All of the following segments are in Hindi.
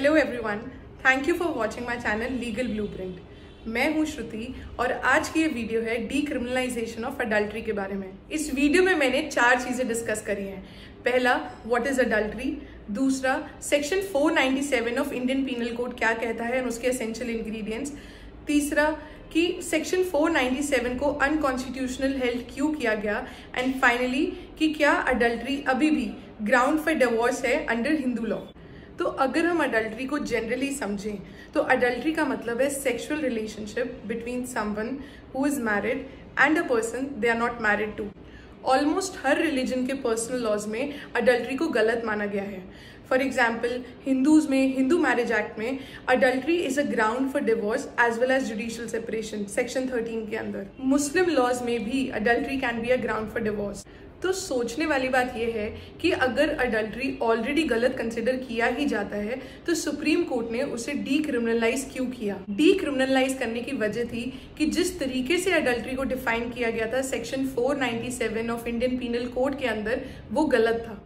Hello everyone, thank you for watching my channel legal blueprint. मैं हूं श्रुति और आज की ये वीडियो है डीक्रिमिनलाइजेशन ऑफ अडल्ट्री के बारे में। इस वीडियो में मैंने 4 चीजें डिस्कस करी हैं। पहला, व्हाट इज अडल्ट्री। दूसरा, section 497 of Indian penal code क्या कहता है और उसके एसेंशियल इंग्रेडिएंट्स। तीसरा, कि सेक्शन 497 को अनकॉन्स्टिट्यूशनल हेल्ड क्यों किया गया। एंड फाइनली, कि क्या अडल्ट्री अभी भी ग्राउंड फॉर डिवोर्स है अंडर हिंदू लॉ। तो अगर हम अडल्ट्री को जनरली समझें तो अडल्ट्री का मतलब है sexual relationship between someone who is married and a person they are not married to. Almost हर रिलीजन के पर्सनल लॉज में अडल्ट्री को गलत माना गया है। फॉर एग्जाम्पल, हिंदूज में हिंदू मैरिज एक्ट में adultery is a ground for divorce as well as judicial separation section 13 के अंदर। मुस्लिम लॉज में भी adultery can be a ground for divorce. तो सोचने वाली बात यह है कि अगर अडल्ट्री ऑलरेडी गलत कंसिडर किया ही जाता है तो सुप्रीम कोर्ट ने उसे डीक्रिमिनलाइज क्यों किया। डीक्रिमिनलाइज करने की वजह थी कि जिस तरीके से अडल्ट्री को डिफाइन किया गया था section 497 of Indian penal code के अंदर, वो गलत था।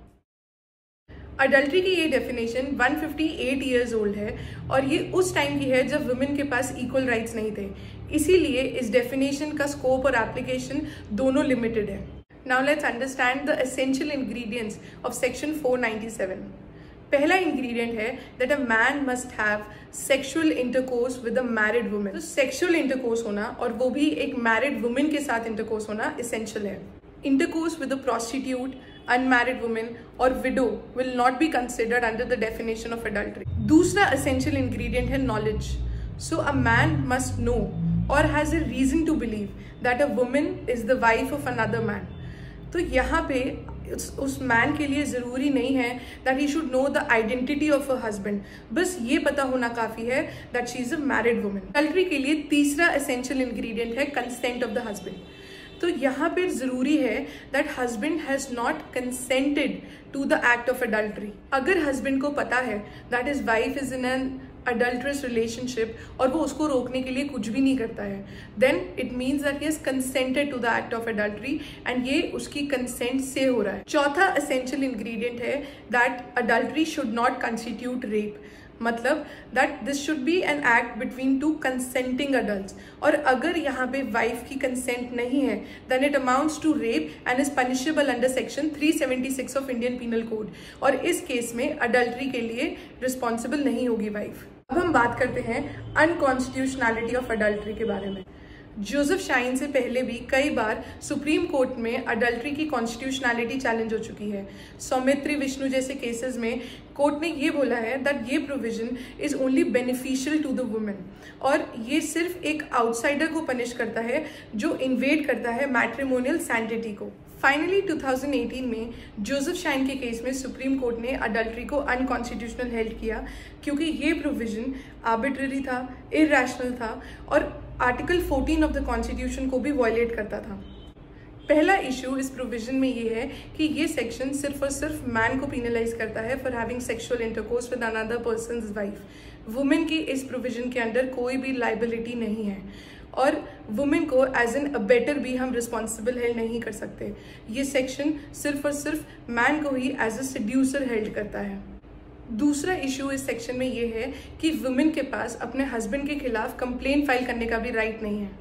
अडल्ट्री की ये डेफिनेशन 158 ईयर्स ओल्ड है और ये उस टाइम की है जब वुमेन के पास इक्वल राइट्स नहीं थे। इसीलिए इस डेफिनेशन का स्कोप और एप्लीकेशन दोनों लिमिटेड है। Now let's understand the essential ingredients of section 497. पहला ingredient है that a man must have sexual intercourse with a married woman. तो sexual intercourse होना और वो भी एक married woman के साथ intercourse होना essential है। Intercourse with a prostitute, unmarried woman or widow will not be considered under the definition of adultery. दूसरा essential ingredient है knowledge. So a man must know or has a reason to believe that a woman is the wife of another man. तो यहाँ पे उस मैन के लिए ज़रूरी नहीं है that he should know the identity of a husband, बस ये पता होना काफ़ी है that she is a married woman. Adultery के लिए तीसरा एसेंशियल इंग्रेडिएंट है कंसेंट ऑफ द हस्बैंड। तो यहाँ पे ज़रूरी है that husband has not consented to the act of adultery. अगर हस्बैंड को पता है that his wife is in an adulterous relationship और वो उसको रोकने के लिए कुछ भी नहीं करता है, then it means that he has consented to the act of adultery and ये उसकी consent से हो रहा है। चौथा essential ingredient है that adultery should not constitute rape, मतलब that this should be an act between two consenting adults। और अगर यहाँ पे वाइफ की कंसेंट नहीं है then it amounts to rape and is punishable under section 376 of Indian Penal Code। और इस केस में अडल्ट्री के लिए रिस्पॉन्सिबल नहीं होगी वाइफ। अब हम बात करते हैं अनकॉन्स्टिट्यूशनैलिटी ऑफ अडल्ट्री के बारे में। जोसेफ शाइन से पहले भी कई बार सुप्रीम कोर्ट में अडल्ट्री की कॉन्स्टिट्यूशनैलिटी चैलेंज हो चुकी है। सौमित्री विष्णु जैसे केसेस में कोर्ट ने ये बोला है दैट ये provision is only beneficial to the women और ये सिर्फ एक आउटसाइडर को पनिश करता है जो इन्वेड करता है मैट्रिमोनियल सैंक्टिटी को। फाइनली 2018 में जोसेफ शाइन के केस में सुप्रीम कोर्ट ने अडल्ट्री को अनकॉन्स्टिट्यूशनल हेल्ड किया क्योंकि ये प्रोविजन आर्बिट्ररी था, इरैशनल था और आर्टिकल 14 ऑफ द कॉन्स्टिट्यूशन को भी वायलेट करता था। पहला इशू इस प्रोविजन में ये है कि ये सेक्शन सिर्फ और सिर्फ मैन को पिनलाइज करता है for having sexual intercourse with another person's wife. Women की इस प्रोविजन के अंडर कोई भी लाइबिलिटी नहीं है और वुमेन को एज एन अबेटर भी हम रिस्पॉन्सिबल हेल्ड नहीं कर सकते। ये सेक्शन सिर्फ और सिर्फ मैन को ही एज अ सेड्यूसर हेल्ड करता है। दूसरा इशू इस सेक्शन में ये है कि वुमेन के पास अपने हस्बैंड के खिलाफ कंप्लेंट फाइल करने का भी राइट नहीं है।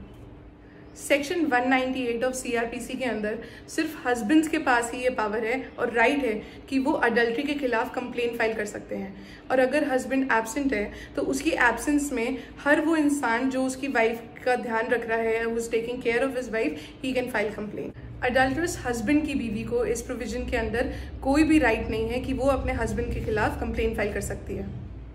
सेक्शन 198 ऑफ CRPC के अंदर सिर्फ हस्बैंड्स के पास ही ये पावर है और राइट है कि वो अडल्ट्री के खिलाफ कंप्लेंट फाइल कर सकते हैं। और अगर हस्बैंड एब्सेंट है तो उसकी एब्सेंस में हर वो इंसान जो उसकी वाइफ का ध्यान रख रहा है, who is taking care of his wife, he can file complaint. Adulterous husband की बीवी को इस प्रोविजन के अंदर कोई भी राइट नहीं है कि वो अपने हस्बैंड के खिलाफ कंप्लेंट फाइल कर सकती है।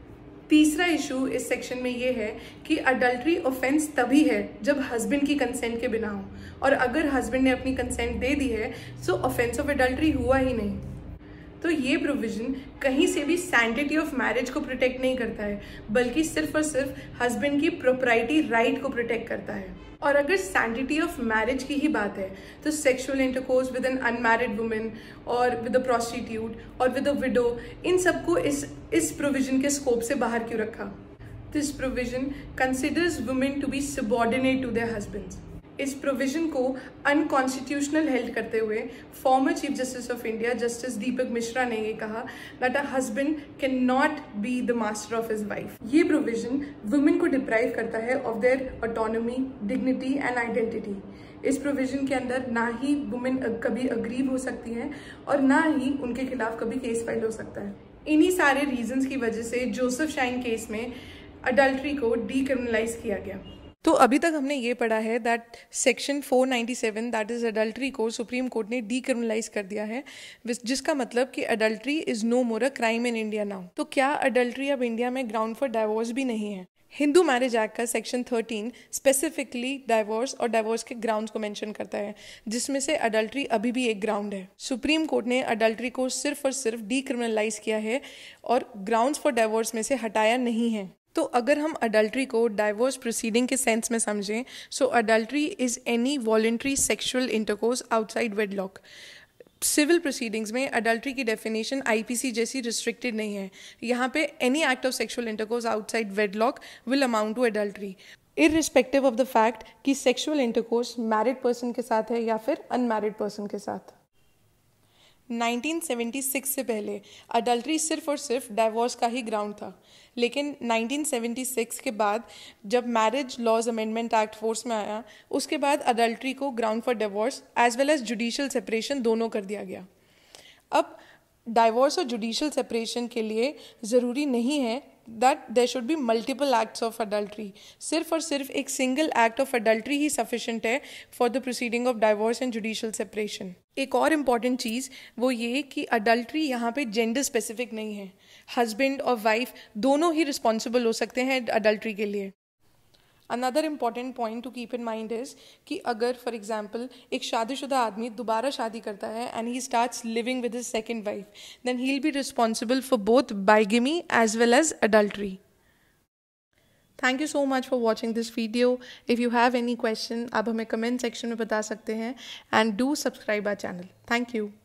तीसरा इशू इस सेक्शन में ये है कि अडल्ट्री ऑफेंस तभी है जब हस्बैंड की कंसेंट के बिना हो और अगर हस्बैंड ने अपनी कंसेंट दे दी है तो ऑफेंस ऑफ अडल्ट्री हुआ ही नहीं। तो ये प्रोविजन कहीं से भी सैंक्टिटी ऑफ मैरिज को प्रोटेक्ट नहीं करता है बल्कि सिर्फ और सिर्फ हस्बैंड की प्रोप्राइटी राइट को प्रोटेक्ट करता है। और अगर सैंक्टिटी ऑफ मैरिज की ही बात है तो sexual intercourse with an unmarried women और विद अ प्रोस्टिट्यूट और विद अ विडो, इन सबको इस प्रोविजन के स्कोप से बाहर क्यों रखा। This provision considers women to be subordinate to their husbands. इस प्रोविजन को अनकॉन्स्टिट्यूशनल हेल्ड करते हुए former chief justice of India justice Deepak Mishra ने ये कहा that a husband can not be the master of his wife. ये प्रोविजन वुमेन को डिप्राइव करता है of their autonomy, dignity and identity. इस प्रोविजन के अंदर ना ही वुमेन कभी अग्रीव हो सकती हैं और ना ही उनके खिलाफ कभी केस फाइल हो सकता है। इन्हीं सारे रीजंस की वजह से जोसेफ शाइन केस में अडल्ट्री को डीक्रिमिनलाइज किया गया। तो अभी तक हमने ये पढ़ा है that section 497 that is adultery को सुप्रीम कोर्ट ने डीक्रिमिनलाइज कर दिया है, जिसका मतलब कि adultery is no more a crime in India now. तो क्या अडल्ट्री अब इंडिया में ग्राउंड फॉर डाइवोर्स भी नहीं है? हिंदू मैरिज एक्ट का सेक्शन 13 स्पेसिफिकली डाइवोर्स और डाइवोर्स के ग्राउंड्स को मेंशन करता है, जिसमें से अडल्ट्री अभी भी एक ग्राउंड है। सुप्रीम कोर्ट ने अडल्ट्री को सिर्फ और सिर्फ डीक्रिमिनलाइज किया है और ग्राउंड्स फॉर डाइवोर्स में से हटाया नहीं है। तो अगर हम अडल्ट्री को डाइवोर्स प्रोसीडिंग के सेंस में समझें, so adultery is any voluntary sexual intercourse outside wedlock. Civil proceedings में अडल्ट्री की डेफिनेशन आईपीसी जैसी रिस्ट्रिक्टेड नहीं है। यहाँ पे any act of sexual intercourse outside wedlock will amount to adultery, irrespective of the fact कि सेक्सुअल इंटरकोर्स मैरिड पर्सन के साथ है या फिर अनमैरिड पर्सन के साथ। 1976 से पहले अडल्ट्री सिर्फ और सिर्फ डाइवोर्स का ही ग्राउंड था, लेकिन 1976 के बाद जब marriage laws amendment act force में आया, उसके बाद अडल्ट्री को ground for divorce as well as judicial separation दोनों कर दिया गया। अब डाइवोर्स और जुडिशियल सेपरेशन के लिए ज़रूरी नहीं है that there should be multiple acts of adultery. सिर्फ और सिर्फ एक सिंगल एक्ट ऑफ अडल्ट्री ही सफिशिएंट है for the proceeding of divorce and judicial separation. एक और इम्पॉर्टेंट चीज़ वो ये कि अडल्ट्री यहाँ पे जेंडर स्पेसिफिक नहीं है। हस्बैंड और वाइफ दोनों ही रिस्पॉन्सिबल हो सकते हैं अडल्ट्री के लिए। Another important point to keep in mind is कि अगर फॉर एग्जाम्पल एक शादीशुदा आदमी दोबारा शादी करता है and he starts living with his second wife, then he will be responsible for both bigamy as well as adultery. Thank you so much for watching this video. If you have any question आप हमें कमेंट सेक्शन में बता सकते हैं and do subscribe our channel. Thank you.